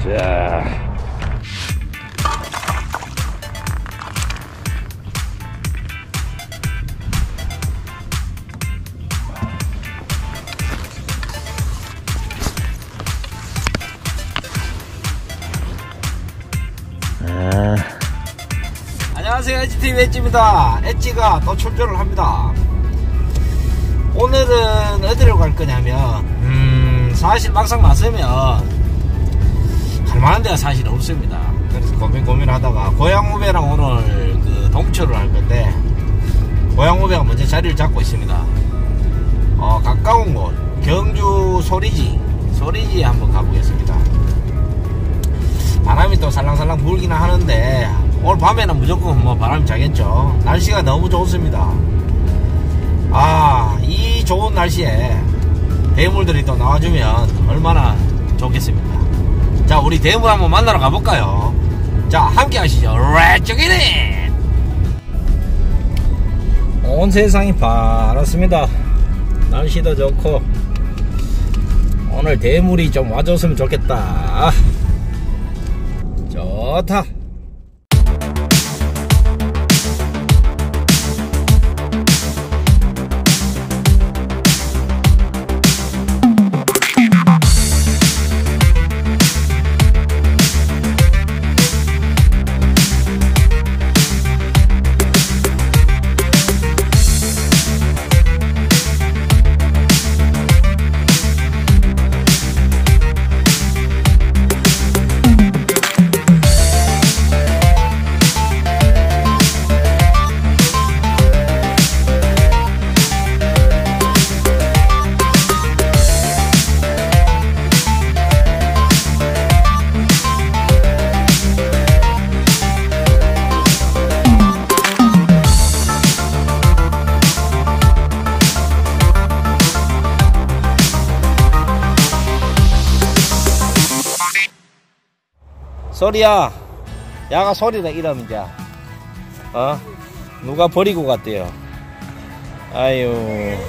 자, 안녕하세요, 엣지TV 엣지입니다. 엣지가 또 출조를 합니다. 오늘은 어디로 갈 거냐면 사실 막상 맞으면 갈만한 데가 사실 없습니다. 그래서 고민하다가 고향후배랑 오늘 그 동초를 할 건데, 고향후배가 먼저 자리를 잡고 있습니다. 가까운 곳 경주 소리지에 한번 가보겠습니다. 바람이 또 살랑살랑 불기는 하는데 오늘 밤에는 무조건 뭐 바람이 자겠죠. 날씨가 너무 좋습니다. 이 좋은 날씨에 대물들이 또 나와주면 얼마나 좋겠습니까. 자, 우리 대물 한번 만나러 가볼까요? 자, 함께 하시죠. 렛츠기릿! 온 세상이 파랗습니다. 날씨도 좋고 오늘 대물이 좀 와줬으면 좋겠다. 좋다. 소리야, 야가 소리다 이러면 이제 누가 버리고 갔대요. 아유,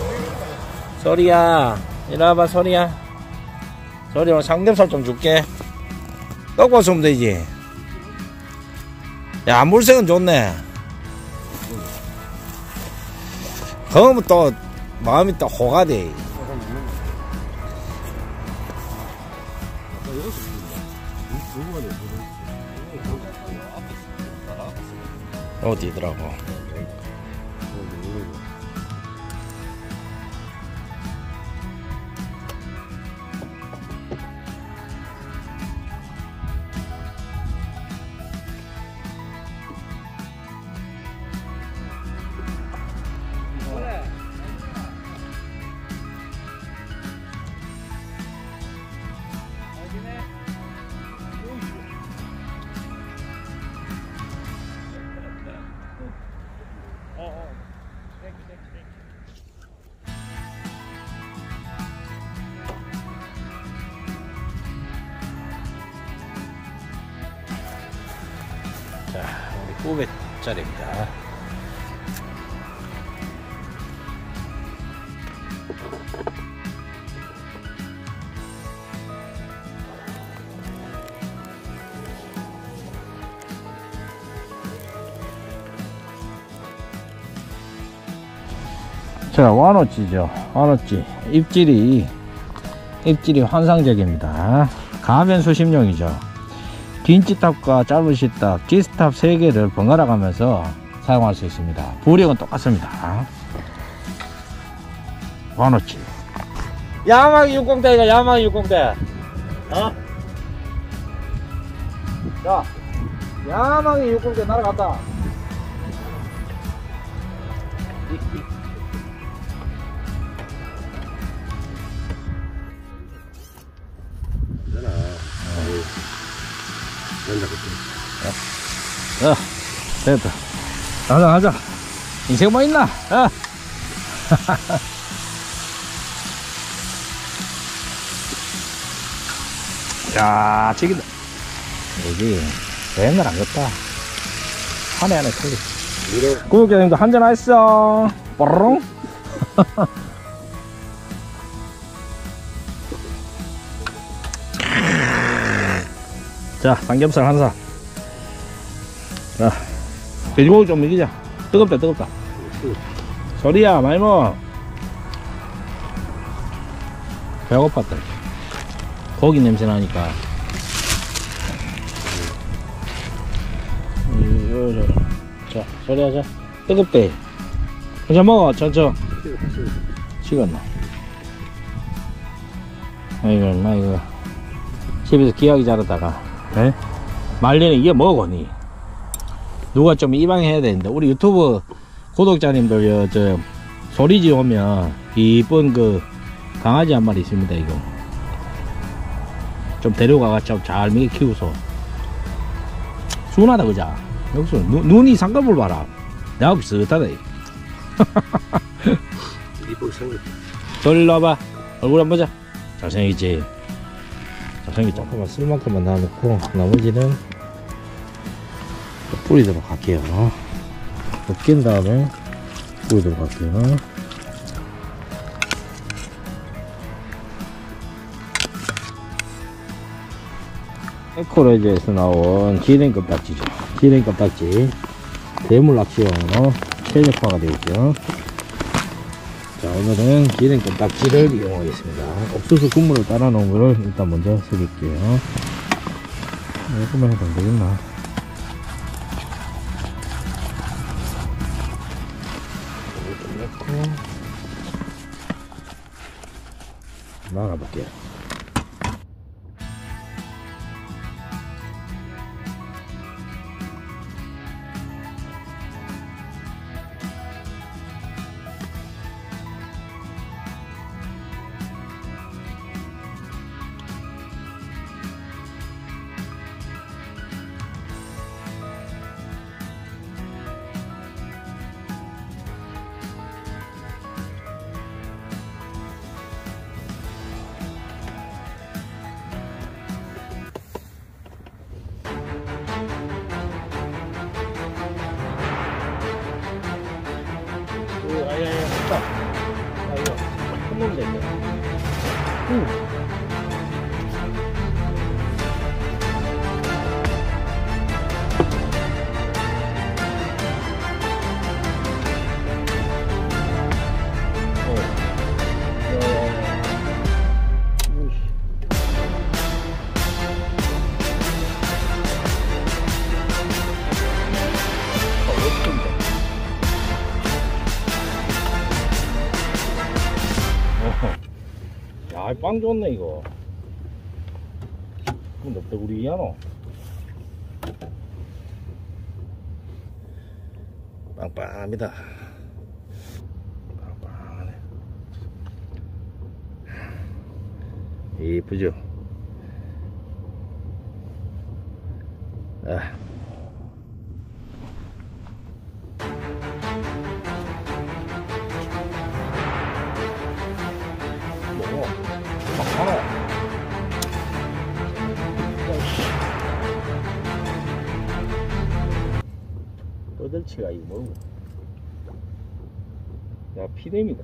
소리야, 이리 와봐. 소리야, 소리 오늘 삼겹살 좀 줄게. 떡밥 쏘면 되지. 야, 물색은 좋네. 그러면 또 마음이 또 호가 돼. 어디더라고. 자, 우리 900짜리입니다. 자, 완어찌죠. 완어찌 입질이 환상적입니다. 가변 수심용이죠. 긴 찌탑과 짧은 찌탑, G스탑 3개를 번갈아 가면서 사용할 수 있습니다. 부력은 똑같습니다. 완어찌. 야마기 60대가 야마기 60대. 자, 야마기 60대 날아갔다. 됐다. 가자. 인생 뭐 있나? 야, 지긴다. 여기 맨날 안 갔다. 한 해 안에 틀리. 구독자님도 한잔 하셨어. 뽀롱. 자, 삼겹살 한 사. 자, 돼지고기 좀 먹이자. 뜨겁다, 뜨겁다. 소리야, 많이 먹어. 배고팠다. 고기 냄새 나니까. 자, 소리야, 자. 뜨겁대. 그냥 먹어, 천천. 식었나? 아이고, 나 이거. 집에서 귀하게 자랐다가, 에? 말년에 이게 뭐고, 니? 누가 좀 이방해야 되는데, 우리 유튜브 구독자님들, 소리 지오면, 이쁜 강아지 한 마리 있습니다, 이거. 좀 데려가가 좀 잘 먹이 키우소. 순하다, 그자? 여기서, 눈이 상급을 봐라. 내가 비슷하다, 이거. 이쁘게 생겼다. 저리 와봐. 얼굴 한번 보자. 잘생겼지? 잘생겼지? 조금만 쓸 만큼만 놔놓고 나머지는 뿌리도록 할게요. 으깬 다음에 뿌리도록 할게요. 에코레즈에서 나온 기린 껍딱지죠. 기린 껍딱지 대물 낚시용으로 최적화가 되어 있죠. 자, 오늘은 기린 껍딱지를 이용하겠습니다. 옥수수 국물을 따라 놓은 거를 일단 먼저 섞일게요. 이거만 해도 안 되겠나? 이렇게 넣고 나가볼게요. 아야야, 됐다. 아, 이거 한 놈 됐네. 야, 빵 좋네, 이거. 근데 어때, 우리 이하노? 빵빵합니다. 빵빵하네. 이쁘죠? 아. 뻗을치가 이거 뭐고? 야, 피뎀이다.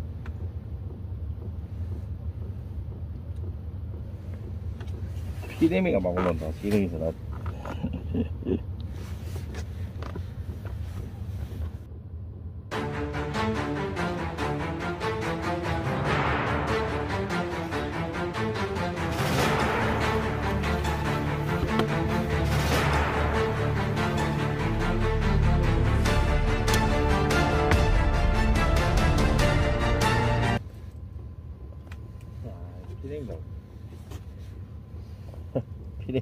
피뎀이가 막 올라온다. 지렁이서 나. 피뎀이다. 피뎀.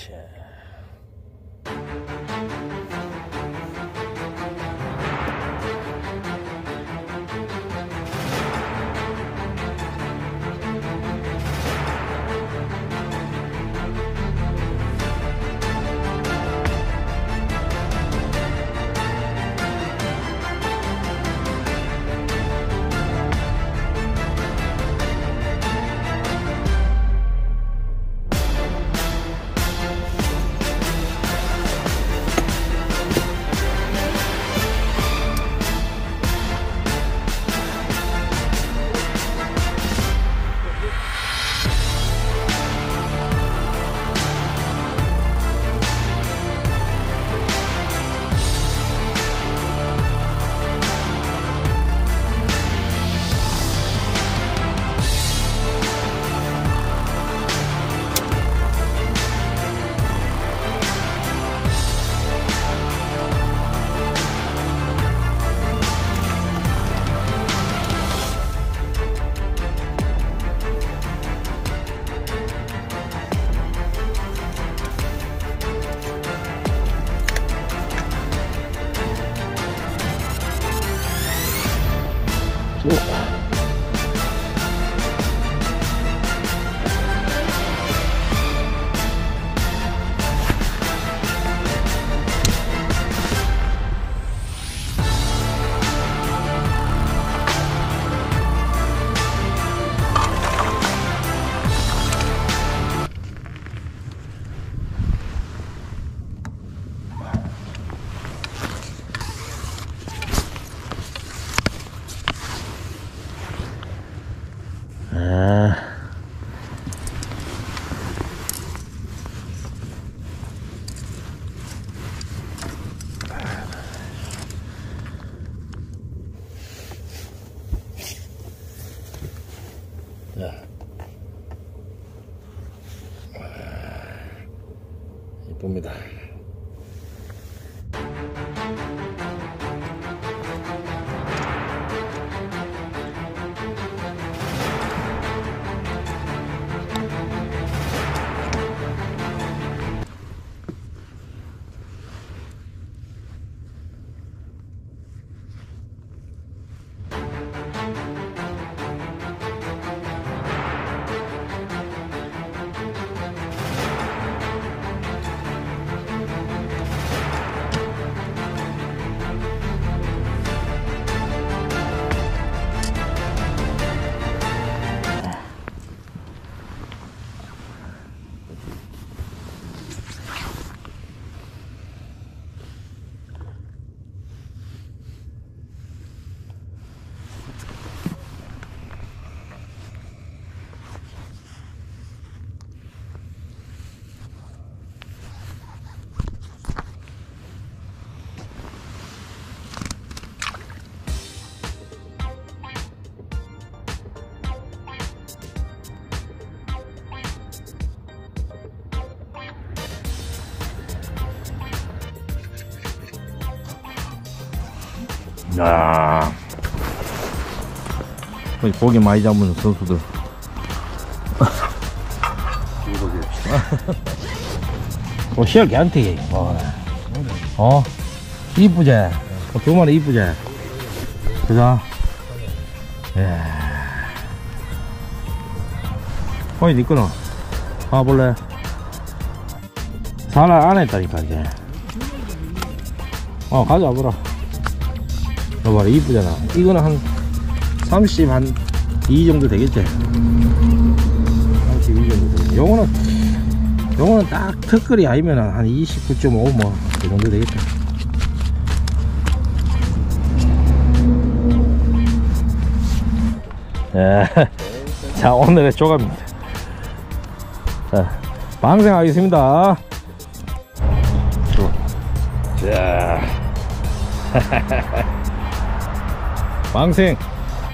이쁩니다. 야, 고기 많이 잡는 선수들. 시야 괜찮대. 이쁘지? 두 마리 이쁘지? 그죠? 예. 니 거는 봐볼래? 살 안 했다니까, 이제. 가져와보라. 너 봐라, 이쁘잖아. 이거는 한 30, 한 2 정도 되겠지? 32 정도 되겠지. 요거는 딱 턱걸이 아니면 한 29.5 뭐, 그 정도 되겠다. 예. 자, 오늘의 조각입니다. 자, 방생하겠습니다. 자. 방생